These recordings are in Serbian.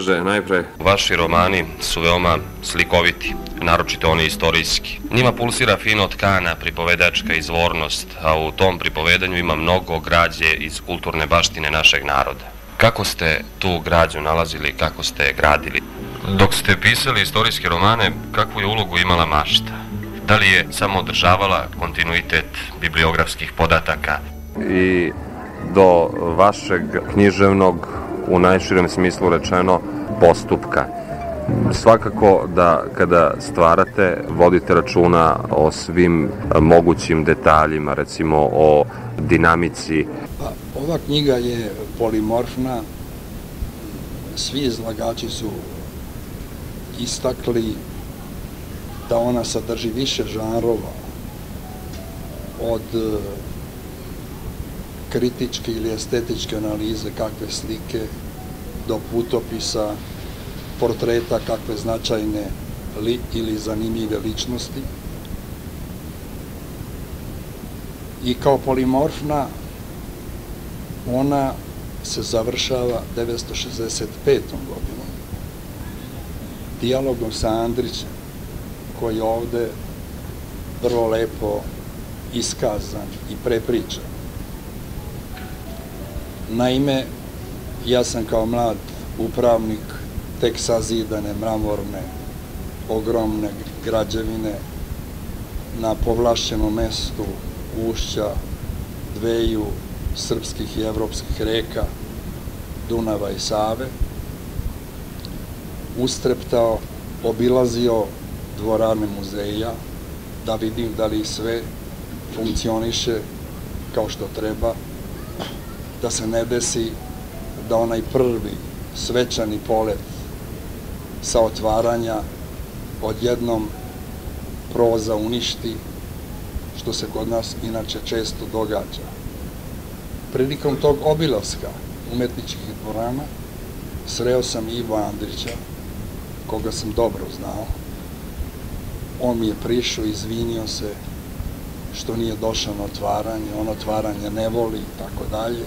kaže najpre: Vaši romani su veoma slikoviti, naročito oni istorijski. Njima pulsira fino tkana pripovedačka izvornost, a u tom pripovedanju ima mnogo građe iz kulturne baštine našeg naroda. Kako ste tu građu nalazili, kako ste je gradili? Dok ste pisali istorijske romane, kakvu je ulogu imala mašta? Da li je samo održavala kontinuitet bibliografskih podataka? I do vašeg književnog, u najširem smislu rečeno, postupka. Svakako da kada stvarate, vodite računa o svim mogućim detaljima, recimo o dinamici. Ova knjiga je polimorfna, svi izlagači su istakli da ona sadrži više žanrova, od kritičke ili estetičke analize kakve slike, do putopisa, portreta kakve značajne ili zanimljive ličnosti. I kao polimorfna ona se završava 965. godinom dijalogom sa Andrićem, koji je ovde vrlo lepo iskazan i prepričan. Naime, ja sam kao mlad upravnik tek sazidane mramorne, ogromne građevine na povlašćenom mestu ušća dveju srpskih i evropskih reka, Dunava i Save, ustreptao, obilazio dvorane muzeja, da vidim da li sve funkcioniše kao što treba, da se ne desi da onaj prvi svečani polet sa otvaranja odjednom proza uništi, što se kod nas inače često događa. Prilikom tog obilaska umetničkih dvorana sreo sam Ivo Andrića, koga sam dobro znao. On mi je prišao, izvinio se što nije došao na otvaranje, on otvaranje ne voli i tako dalje.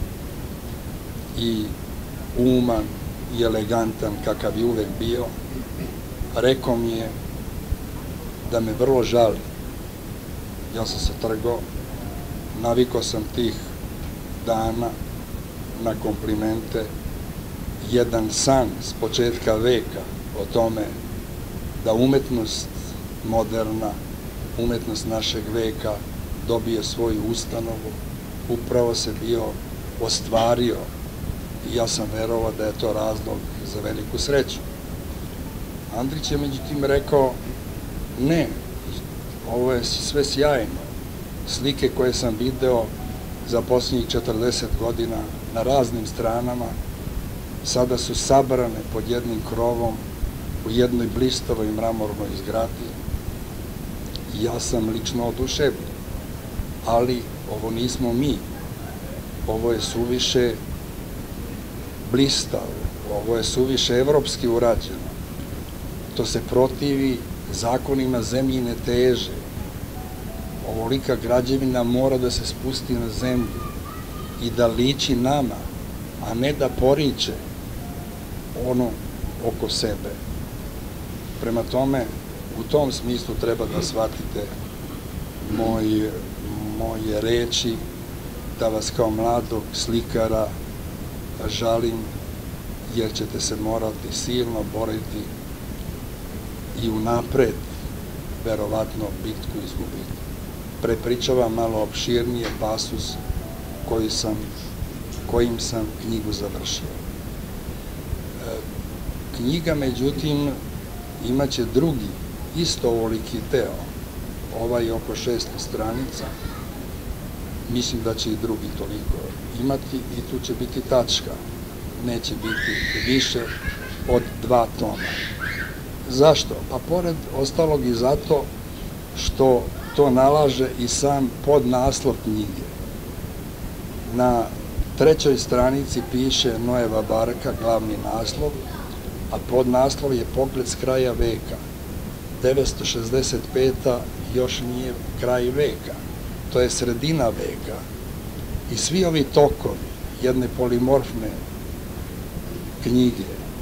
I uman i elegantan kakav je uvek bio, rekao mi je da me vrlo žali. Ja sam se trgao, navikao sam tih dana na komplimente, jedan san s početka veka o tome da umetnost moderna, umetnost našeg veka dobije svoju ustanovu, upravo se bio ostvario i ja sam verovao da je to razlog za veliku sreću. Andrić je međutim rekao: ne, ovo je sve sjajno. Slike koje sam video za posljednjih 40 godina na raznim stranama sada su sabrane pod jednim krovom u jednoj blistavoj mramornoj zgradi. Ja sam lično oduševljen, ali ovo nismo mi, ovo je suviše blistavo, ovo je suviše evropski urađeno, to se protivi zakonima zemljine teže, ovolika građevina mora da se spusti na zemlju i da liči nama, a ne da poriče ono oko sebe. Prema tome, u tom smislu treba da shvatite moje reči, da vas kao mladog slikara žalim, jer ćete se morati silno boriti i unapred verovatno bitku izgubiti. Prepričavam malo opširnije pasus kojim sam knjigu završio. Knjiga, međutim, imaće drugi, isto ovoliki deo, ovaj oko 600 stranica, mislim da će i drugi toliko imati i tu će biti tačka, neće biti više od 2 toma. Zašto? Pa pored ostalog i zato što to nalaže i sam podnaslov knjige. Na 3. stranici piše Noeva barka, glavni naslov, a podnaslov je Pogled s kraja veka. 965. još nije kraj veka, to je sredina veka. I svi ovi tokovi jedne polimorfne knjige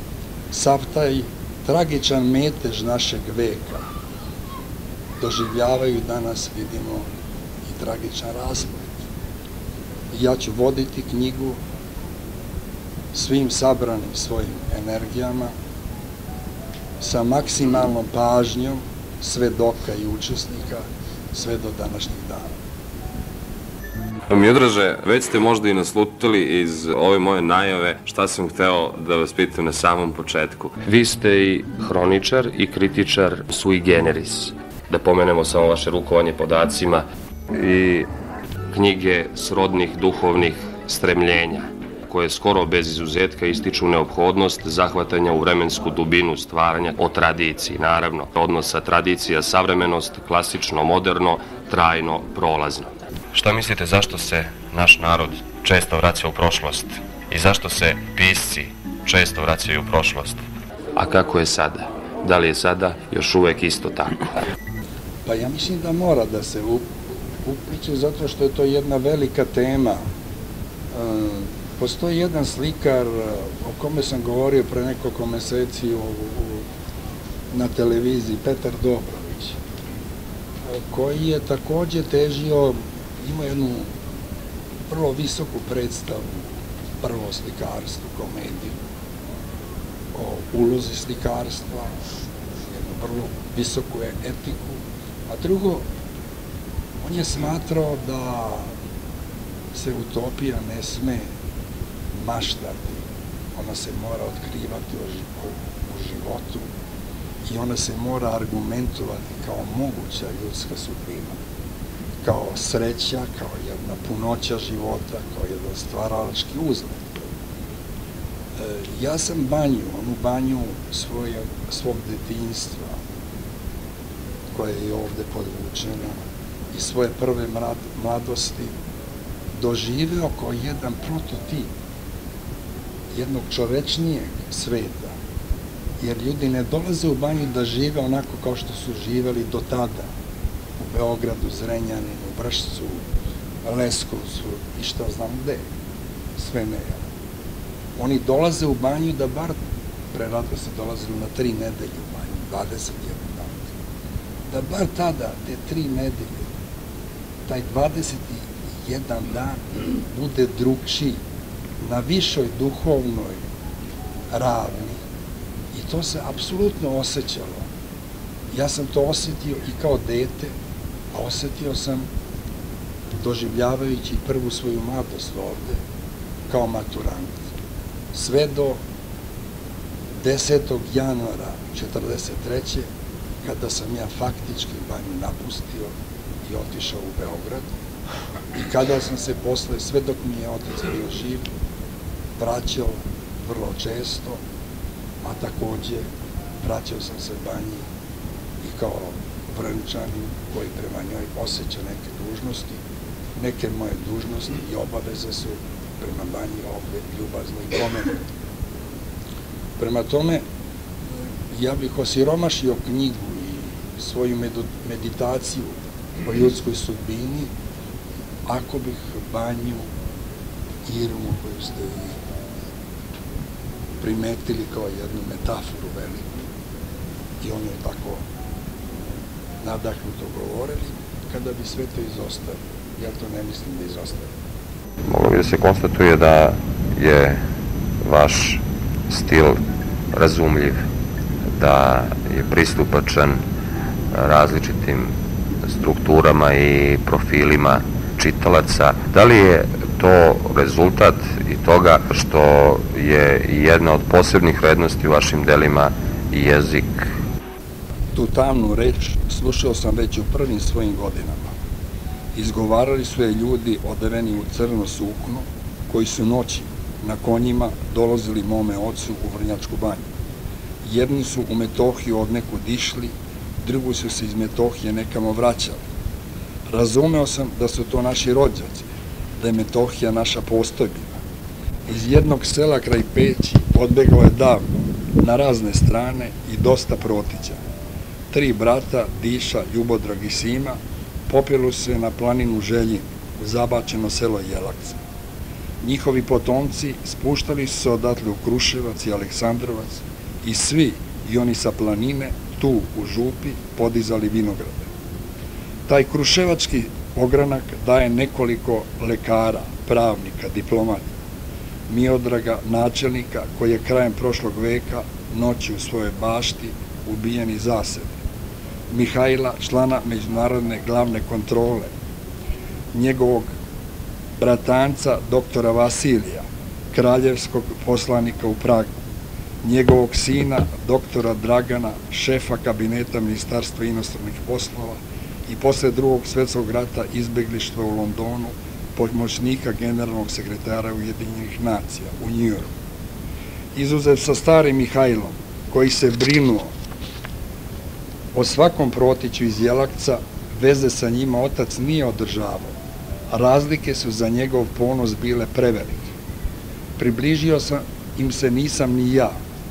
sav taj tragičan metež našeg veka doživljavaju danas, vidimo, i tragičan rasplet. Ja ću voditi knjigu svim sabranim svojim energijama, sa maksimalnom pažnjom svedoka i učesnika sve do današnjih dana. Miodraže, već ste možda i naslutili iz ove moje najave šta sam hteo da vas pitam na samom početku. Vi ste i hroničar i kritičar sui generis. Da pomenemo samo vaše rukovanje podacima I knjige srodnih duhovnih stremljenja, koje skoro bez izuzetka ističu neophodnost zahvatanja u vremensku dubinu stvaranja o tradiciji, naravno, odnosa tradicija, savremenost, klasično, moderno, trajno, prolazno. Šta mislite zašto se naš narod često vraća u prošlost i zašto se pisci često vraćaju u prošlost? A kako je sada? Da li je sada još uvek isto tako? Pa ja mislim da mora da se upliče zato što je to jedna velika tema. Postoji jedan slikar o kome sam govorio pre nekoliko meseci na televiziji, Petar Dobrović, koji je takođe težio, ima jednu vrlo visoku predstavu, prvo slikarstvo, komediju, o ulozi slikarstva, jednu vrlo visoku etiku, a drugo, on je smatrao da se utopija ne sme maštati, ona se mora otkrivati u životu i ona se mora argumentovati kao moguća ljudska sudbina, kao sreća, kao jedna punoća života, kao jedan stvaralački uzlet. Ja sam onu banju svog detinjstva, koja je ovde podvučena, i svoje prve mladosti doživeo kao jedan prototip jednog čovečnijeg sveta, jer ljudi ne dolaze u banju da žive onako kao što su živeli do tada, u Beogradu, Zrenjaninu, Vršcu, Leskovcu i šta znam gde, sve ne. Oni dolaze u banju da bar, prerado se dolazili na 3 nedelje u banju, 21 dan, da bar tada, te 3 nedelje, taj 21 dan bude drugčiji, na višoj duhovnoj ravni, i to se apsolutno osjećalo. Ja sam to osjetio i kao dete, a osjetio sam doživljavajući prvu svoju mladost ovde, kao maturant. Sve do 10. januara 1943. kada sam ja faktički banju napustio i otišao u Beograd, i kada sam se posle, sve dok mi je otac bio živ, vraćao vrlo često, a takođe vraćao sam se banji i kao Vraničanin koji prema njoj osjeća neke dužnosti. Neke moje dužnosti i obaveze su prema banji ovde ljubazno i pomenute. Prema tome, ja bih osiromašio knjigu i svoju meditaciju o ljudskoj sudbini ako bih banju, Irmu koju ste primetili kao jednu metaforu veliku i ono je tako nadahnuto govorili, kada bi sve to izostavili. Ja to ne mislim da izostavim. Moglo bi da se konstatuje da je vaš stil razumljiv, da je pristupačan različitim strukturama i profilima čitalaca. Da li je to rezultat i toga što je jedna od posebnih vrednosti u vašim delima i jezik? Tu tamnu reč slušao sam već u prvim svojim godinama. Izgovarali su je ljudi odeveni u crno sukno, koji su noći na konjima dolazili mome ocu u Vrnjačku banju. Jedni su u Metohiju od nekud išli, drugi su se iz Metohije nekamo vraćali. Razumeo sam da su to naši rođaci, da je Metohija naša postojbina. Iz jednog sela kraj Peći odbeglo je davno, na razne strane i dosta protića. 3 brata, Diša, Ljubodrag i Sima, popeli se na planinu Željin, u zabačeno selo Jelakce. Njihovi potomci spuštali su se odatle u Kruševac i Aleksandrovac i svi, i oni sa planine, tu u župi, podizali vinograde. Taj kruševački ogranak daje nekoliko lekara, pravnika, diplomata, Miodraga, načelnika, koji je krajem prošlog veka noći u svojoj bašti ubijen iz zasede, Mihajla, člana međunarodne glavne kontrole, njegovog bratanca, doktora Vasilija, kraljevskog poslanika u Pragu, njegovog sina, doktora Dragana, šefa kabineta Ministarstva inostranih poslova i posle Drugog svjetskog rata izbeglištva u Londonu, pomoćnika generalnog sekretara Ujedinjenih nacija u Njujorku. Izuzev sa starim Mihajlom, koji se brinuo o svakom protiću iz Jelakca, veze sa njima otac nije održavao, a razlike su za njegov ponos bile prevelike. Približio sam im se nisam ni ja,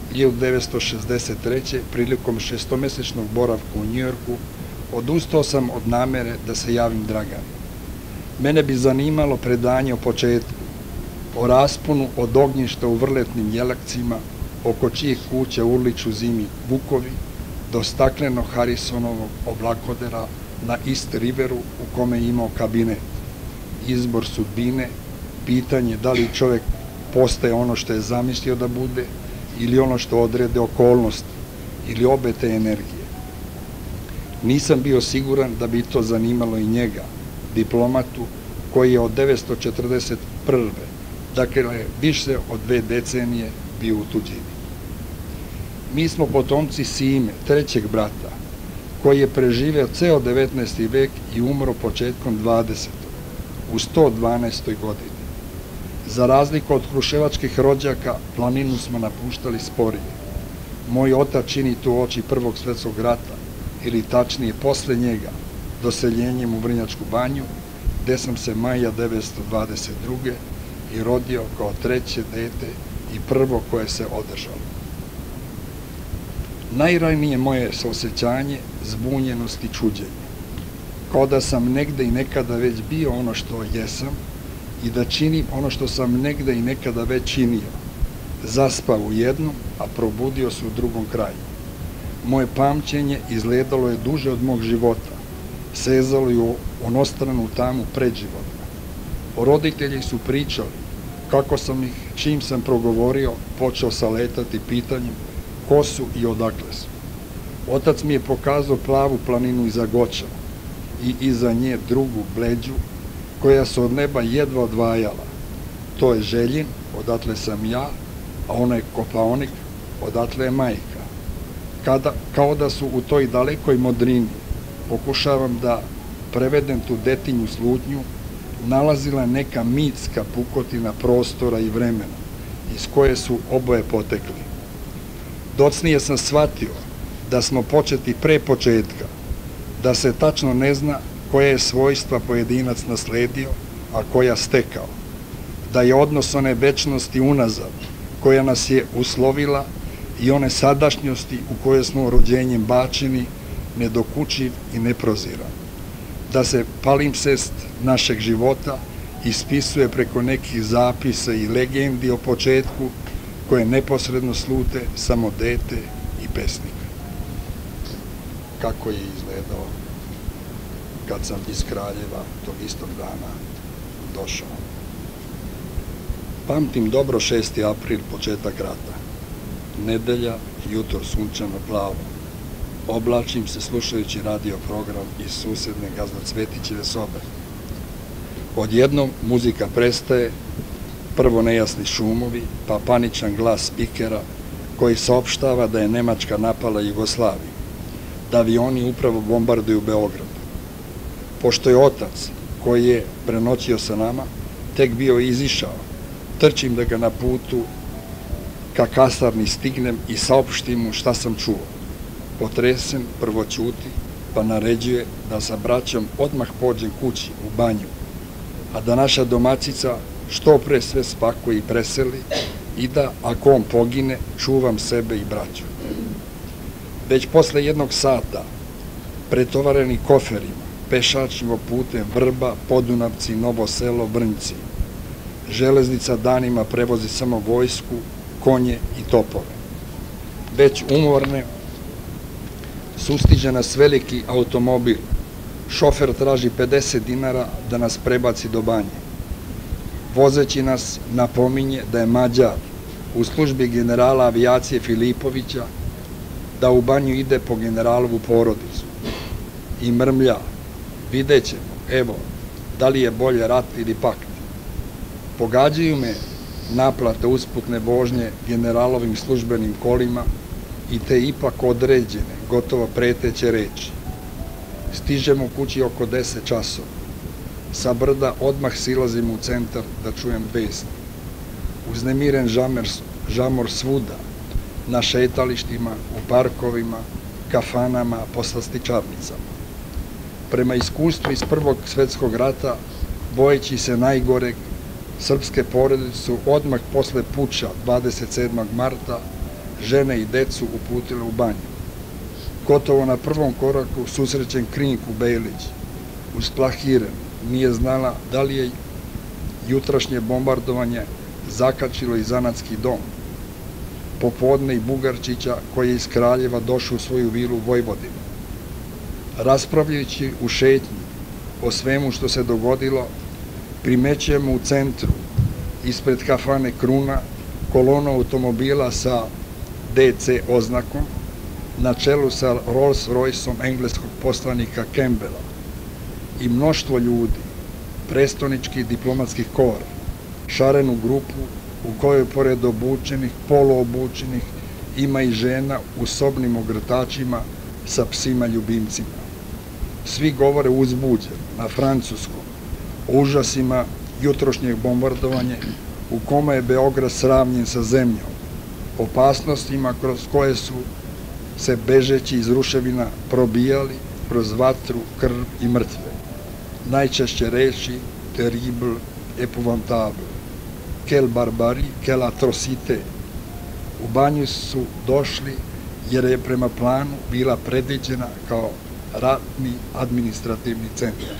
1963. prilikom šestomesečnog boravka u Njujorku, odustao sam od namere da se javim Draganu. Mene bi zanimalo predanje o početku, o rasponu od ognjišta u vrletnim Jelakcima, oko čijih kuća urliču zimi vukovi, do staklenog Harrisonovog oblakodera na East Riveru u kome je imao kabinet. Izbor sudbine, pitanje da li čovjek postaje ono što je zamislio da bude ili ono što odrede okolnosti ili obe te energije. Nisam bio siguran da bi to zanimalo i njega, diplomatu koji je od 1941. dakle više od 2 decenije bio u tuđini. Mi smo potomci Sime, trećeg brata, koji je preživeo ceo 19. vek i umro početkom 20. u 112. godini. Za razliku od kruševačkih rođaka, planinu smo napuštali sporije. Moj otac čini tu oči Prvog svjetskog rata, ili tačnije posle njega, doseljenjem u Vrnjačku banju, gde sam se maja 1922. i rodio kao treće dete i prvo koje se održalo. Najranije moje saosećanje, zbunjenost i čuđenje. Kao da sam negde i nekada već bio ono što jesam i da činim ono što sam negde i nekada već činio. Zaspao u jednom, a probudio se u drugom kraju. Moje pamćenje izgledalo je duže od mog života, sezalo je u onostranu tamu predživotna. Roditelji su pričali kako sam ih, čim sam progovorio, počeo saletati pitanjem ko su i odakle su. Otac mi je pokazao plavu planinu iza Goča i iza nje drugu, bleđu, koja se od neba jedva odvajala. To je Željin, odatle sam ja, a onaj Kopaonik, odatle je majka. Kao da su u toj dalekoj modrini, pokušavam da prevedem tu detinju slutnju, nalazila neka mitska pukotina prostora i vremena, iz koje su oboje potekli. Docnije sam shvatio da smo početi pre početka, da se tačno ne zna koje je svojstva pojedinac nasledio, a koja stekao, da je odnos one večnosti unazad, koja nas je uslovila, i one sadašnjosti u koje smo rođenjem bačeni, nedokučiv i neproziran, da se palimpsest našeg života ispisuje preko nekih zapisa i legendi o početku, koje neposredno slute samo dete i pesnik. Kako je izgledao kad sam iz Kraljeva tog istog dana došao. Pamtim dobro 6. april, početak rata. Nedelja, jutro sunčano plavo. Oblačim se slušajući radio program iz susedne Gazda Cvetićeve sobe. Odjednom muzika prestaje, prvo nejasni šumovi, pa paničan glas spikera koji saopštava da je Nemačka napala Jugoslaviju, da avioni upravo bombarduju Beograd. Pošto je otac, koji je prenoćio sa nama, tek bio izišao, trčim da ga na putu ka kasarni stignem i saopštim mu šta sam čuo. Potresen, prvo ćuti, pa naređuje da sa braćom odmah pođem kući u banju, a da naša domaćica što pre sve spakuje i preseli i da, ako on pogine, čuvam sebe i braću. Već posle 1 sata, pretovareni koferima, pešačimo putem Vrba, Podunavci, Novo Selo, Brnjci. Železnica danima prevozi samo vojsku, konje i topove. već umorne, sustiže nas veliki automobil. Šofer traži 50 dinara da nas prebaci do Banje. Vozeći nas napominje da je Mađar u službi generala avijacije Filipovića, da u Banju ide po generalovu porodicu. I mrmlja, vidjet ćemo, evo, da li je bolje rat ili pakt. Pogađaju me naplate usputne vožnje generalovim službenim kolima i te ipak određene, gotovo preteće reči. Stižemo kući oko 10 časova. Sa brda odmah silazimo u centar da čujem vesti. Uznemiren žamor svuda, na šetalištima, u parkovima, kafanama, po slastičarnicama. Prema iskustvu iz Prvog svetskog rata, bojeći se najgoreg, srpske porodice su odmah posle puča 27. marta žene i decu uputile u Banju. Gotovo na prvom koraku susrećen Krinku Bejlić, usplahiren, nije znala da li je jutrašnje bombardovanje zakačilo i zanatski dom. Popodne i Bugarčića, koji je iz Kraljeva došao u svoju vilu Vojvodinu. Raspravljajući u šetnji o svemu što se dogodilo, primećujemo u centru, ispred kafane Kruna, kolonu automobila sa DC oznakom, na čelu sa Rolls Royceom engleskog poslanika Campbella i mnoštvo ljudi, prestonički diplomatski kor, šarenu grupu u kojoj pored obučenih, poloobučenih, ima i žena u sobnim ogrtačima sa psima ljubimcima. Svi govore uzbuđeno, na francuskom, o užasima jutrošnjeg bombardovanja u kome je Beograd sravnjen sa zemljom, opasnostima kroz koje su se bežeći iz ruševina probijali kroz vatru, krv i mrtve. Najčešće reči terrible, épouvantable, quelle barbarie, quelle atrocité. U Banju su došli jer je prema planu bila predviđena kao ratni administrativni centar.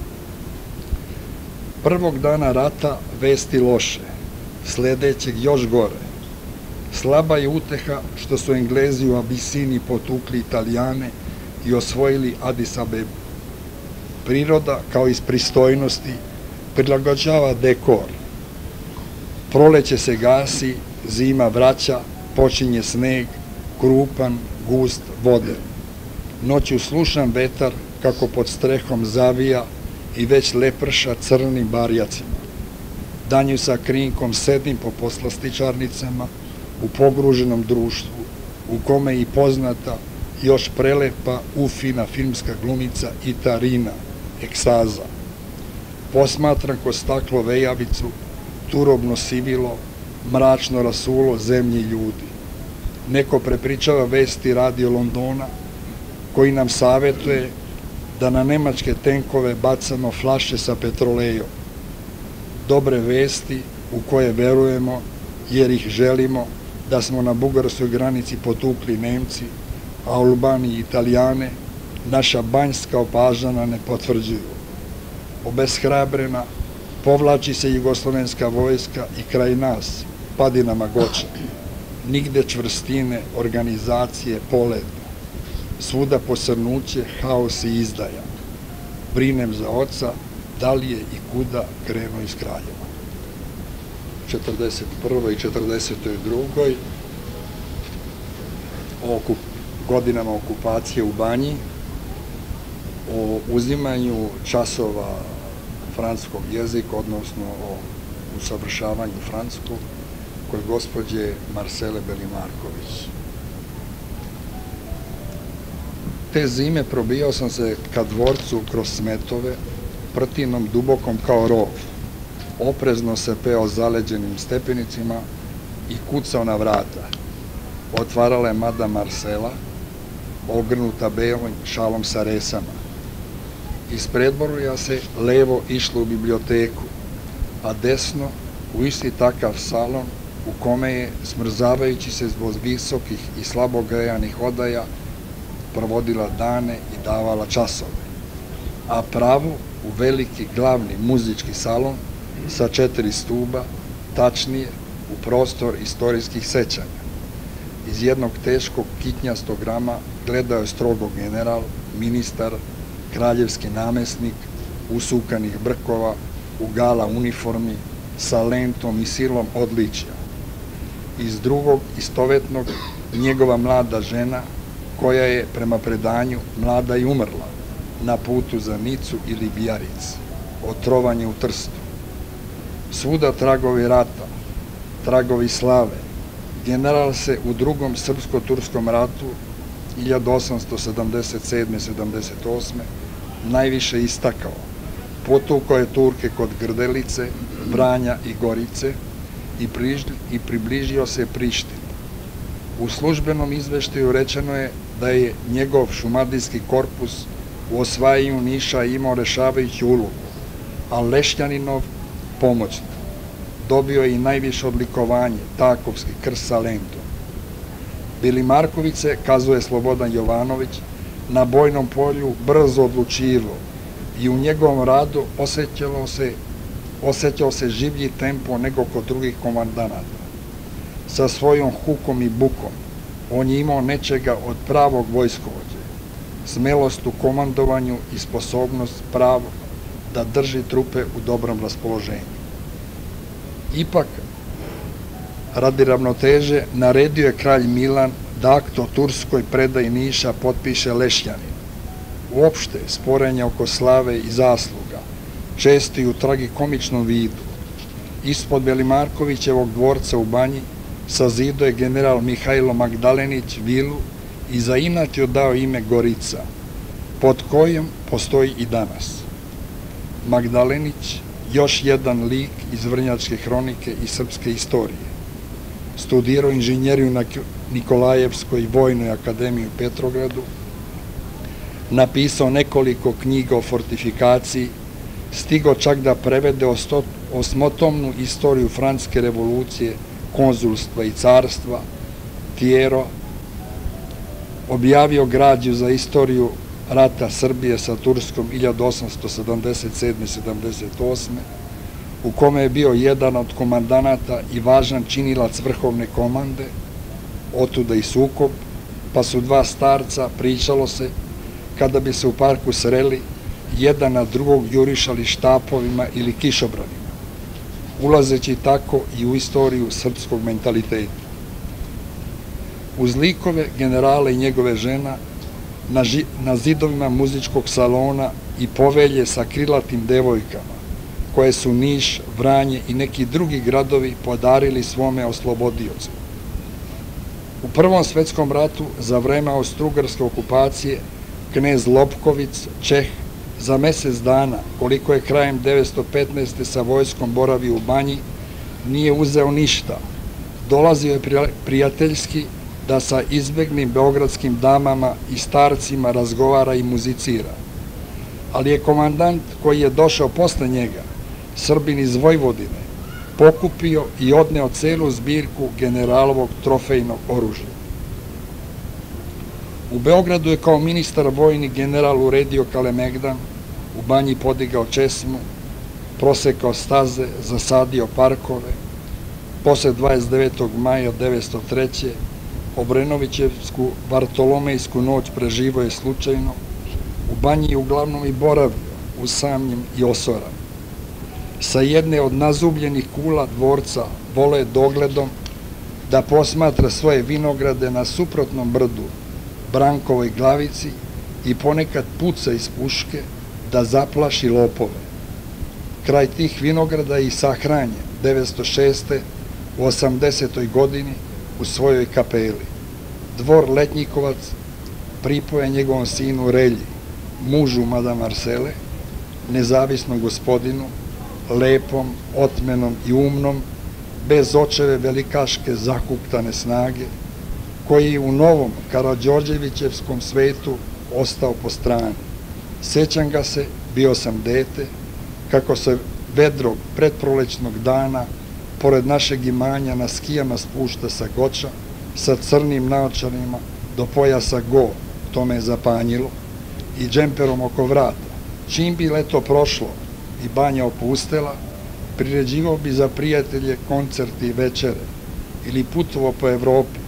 Prvog dana rata vesti loše, sledećeg još gore. Slaba je uteha što su Englezi u Abisini potukli Italijane i osvojili Adis Abebu. Priroda, kao iz pristojnosti, prilagođava dekor. Proleće se gasi, zima vraća, počinje sneg, krupan, gust, voden. Noću slušam vetar kako pod strehom zavija i već leprša crnim barjacima. Danju sa Krinkom sedim po poslastičarnicama u pogruženom društvu, u kome je i poznata, još prelepa, ufina filmska glumica Itarina, Eksaza. Posmatram ko staklo vejavicu, turobno sivilo, mračno rasulo zemlji i ljudi. Neko prepričava vesti radio Londona, koji nam savetuje da na nemačke tenkove bacamo flaše sa petrolejom. Dobre vesti u koje verujemo, jer ih želimo, da smo na bugarskoj granici potukli Nemci, a u Albaniji Italijane, naša banjska opažana ne potvrđuju. Obeshrabrena, povlači se jugoslovenska vojska i kraj nas, padinama Goča. Nigde čvrstine, organizacije, poleta. Svuda posrnuće, haos i izdaja. Brinem za oca, da li je i kuda krenuo iz Kraljeva. 41. i 42. o godinama okupacije u Banji, o uzimanju časova francuskog jezika, odnosno o usavršavanju francuskog, kod gospođe Marcele Belimarković. Te zime probijao sam se ka dvorcu kroz smetove, prtinom dubokom kao rov. Oprezno se peo zaleđenim stepenicima i kucao na vrata. Otvarala je mada Marcela, ogrnuta belom šalom sa resama. Iz predvorja se levo išlo u biblioteku, a desno u isti takav salon u kome je, smrzavajući se zbog visokih i slabo grejanih odaja, provodila dane i davala časove. A pravo u veliki glavni muzički salon sa 4 stuba, tačnije u prostor istorijskih sećanja. iz jednog teškog kitnjastog rama gledao je strogo general, ministar, kraljevski namesnik, usukanih brkova, u gala uniformi, sa lentom i silom odličja. Iz drugog, istovetnog, njegova mlada žena, koja je, prema predanju, mlada i umrla, na putu za Nicu ili Bijaric, otrovanje u Trstu. Svuda tragovi rata, tragovi slave. General se u drugom srpsko-turskom ratu 1877-78 najviše istakao. Potukao je Turke kod Grdelice, Vranja i Gorice i približio se Prištini. U službenom izveštaju rečeno je da je njegov šumadijski korpus u osvajanju Niša imao rešavajuću ulogu, a Lešćaninov pomoćnik. Dobio je i najviše odlikovanje, Takovski krst sa lentom. Bili Markovice, kazuje Slobodan Jovanović, na bojnom polju brzo odlučivao i u njegovom radu osjećao se življi tempo nego kod drugih komandanata. Sa svojom hukom i bukom on je imao nečega od pravog vojskovođe, smelost u komandovanju i sposobnost pravog da drži trupe u dobrom raspoloženju. Ipak, radi ravnoteže, naredio je kralj Milan da akt o Turskoj predaji Niša potpiše Lešćanin. Uopšte, sporenja oko slave i zasluga, često i u tragikomičnom vidu. Ispod Belimarkovićevog dvorca u Banji sazidao je general Mihajlo Magdalenić vilu i zainatio dao ime Gorica, pod kojom postoji i danas. Magdalenić, još jedan lik iz Vrnjačke hronike i srpske istorije. Studirao inženjeriju na Nikolajevskoj vojnoj akademiji u Petrogradu, napisao nekoliko knjiga o fortifikaciji, stigao čak da prevede osmotomnu istoriju Francuske revolucije, konzulstva i carstva, Tijero, objavio građu za istoriju rata Srbije sa Turskom 1877-78, u kome je bio jedan od komandanata i važan činilac vrhovne komande, otuda i sukob, pa su dva starca, pričalo se, kada bi se u parku sreli, jedan na drugog jurišali štapovima ili kišobranima, ulazeći tako i u istoriju srpskog mentaliteta. Uz likove generala i njegove žena, na zidovima muzičkog salona i povelje sa krilatim devojkama, koje su Niš, Vranje i neki drugi gradovi podarili svome oslobodiocu. U Prvom svetskom ratu, za vreme austrougarske okupacije, knez Lopkovic, Čeh, za mesec dana, koliko je krajem 1915. sa vojskom boravio u Banji, nije uzeo ništa. Dolazio je prijateljski da sa izbegnim beogradskim damama i starcima razgovara i muzicira. Ali je komandant koji je došao posle njega, Srbin iz Vojvodine, pokupio i odneo celu zbirku generalovog trofejnog oružja. U Beogradu je kao ministar vojni general uredio Kalemegdan, u Banji podigao česmu, prosekao staze, zasadio parkove. Posle 29. maja 1903. Obrenovićevsku Bartolomejsku noć preživo je slučajno, u Banji je uglavnom i boravio, usamljen i osoran. Sa jedne od nazubljenih kula dvorca voleo je dogledom da posmatra svoje vinograde na suprotnom brdu, Brankovoj glavici, i ponekad puca iz puške da zaplaši lopove. Kraj tih vinograda je i sahranjen 1906. u 80. godini u svojoj kapeli. Dvor Letnjikovac pripoje njegovom sinu Relji, mužu madam Marsele, nezavisnom gospodinu, lepom, otmenom i umnom, bez očeve velikaške zahuktane snage, koji je u novom Karađorđevićevskom svetu ostao po strani. Sećam ga se, bio sam dete, kako se vedrog predprolećnog dana pored našeg imanja na skijama spušta sa Goča, sa crnim naočarima do pojasa go, to me je zapanjilo, i džemperom oko vrata. Čim bi leto prošlo i Banja opustela, priređivao bi za prijatelje koncerti i večere ili putovao po Evropi,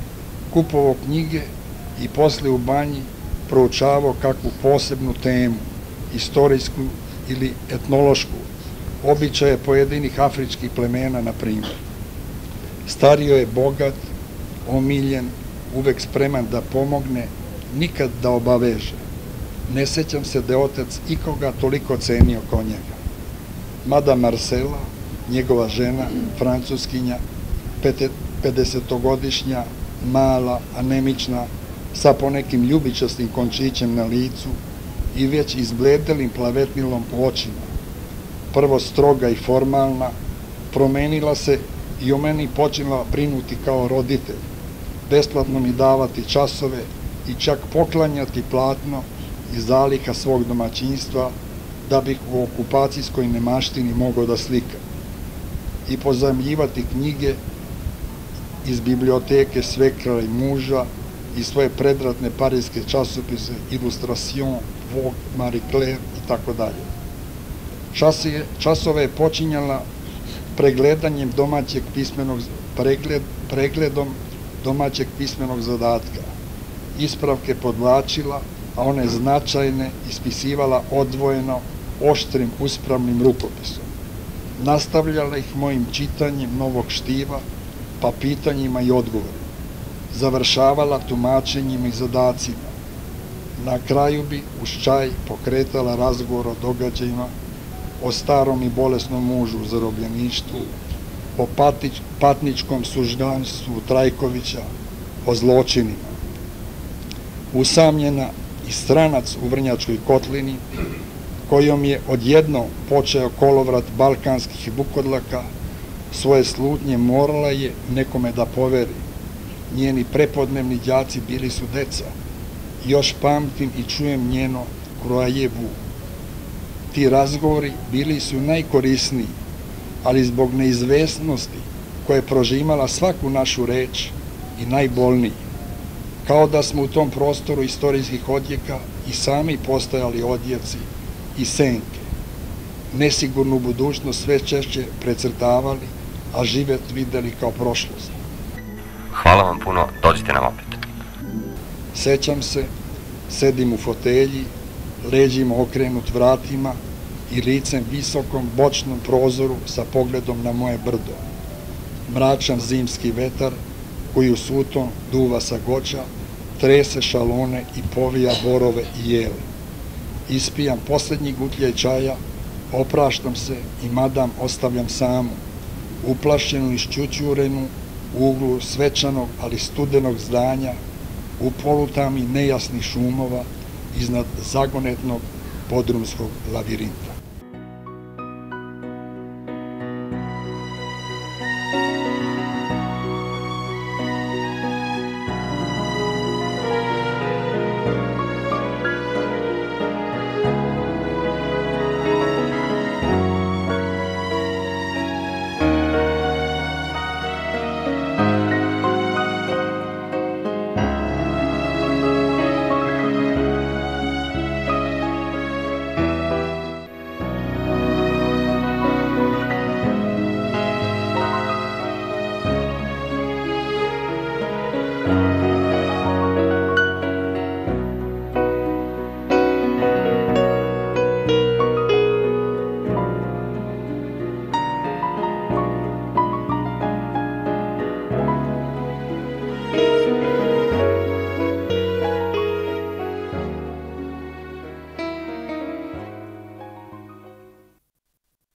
kupovao knjige i posle u banji proučavao kakvu posebnu temu, istorijsku ili etnološku, običaje pojedinih afričkih plemena, na primjer. Stario je bogat, omiljen, uvek spreman da pomogne, nikad da obaveže. Ne sećam se da je otac ikoga toliko cenio kao njega. Mada Marcela, njegova žena, francuskinja, 50-godišnja, mala, anemična, sa ponekim ljubičastim končićem na licu i već izbledelim plavetnilom u očima. Prvo stroga i formalna, promenila se i o meni počela brinuti kao roditelj, besplatno mi davati časove i čak poklanjati platno iz zaliha svog domaćinstva da bih u okupacijskoj nemaštini mogao da slikam i pozajmljivati knjige iz biblioteke svekra i muža i svoje predratne parijske časopise Illustration, Vogue, Marie Claire i tako dalje. Časove je počinjala pregledom domaćeg pismenog zadatka. Ispravke podvlačila, a one značajne ispisivala odvojeno, oštrim, uspravnim rukopisom. Nastavljala ih mojim čitanjem novog štiva, pa pitanjima i odgovorima. Završavala tumačenjima i zadacima. Na kraju bi uz čaj pokretala razgovor o događajima, o starom i bolesnom mužu u zarobljeništvu, o patničkom sužnjanstvu Trajkovića, o zločinima. Usamljena i stranac u Vrnjačkoj kotlini, kojom je odjednom počeo kolovrat balkanskih bukodlaka, svoje slutnje morala je nekome da poveri. Njeni prepodnevni đaci bili su deca. Još pamtim i čujem njeno kroajevu. Ti razgovori bili su najkorisniji, ali zbog neizvesnosti koja je prožimala svaku našu reč i najbolniji. Kao da smo u tom prostoru istorijskih odjeka i sami postajali odjeci i senke. Nesigurnu budućnost sve češće precrtavali, a život videli kao prošlost. Hvala vam puno, dođite nam opet. Sećam se, sedim u fotelji, leđima okrenut vratima i licem visokom bočnom prozoru sa pogledom na moje brdo. Mračan zimski vetar koji u sutom duva sa goća, trese šalone i povija borove i jele. Ispijam poslednji gutljaj čaja, opraštam se i madam ostavljam samu, uplašenu i šćućurenu u uglu svečanog, ali studenog zdanja, u polutami nejasnih šumova iznad zagonetnog podrumskog lavirinta.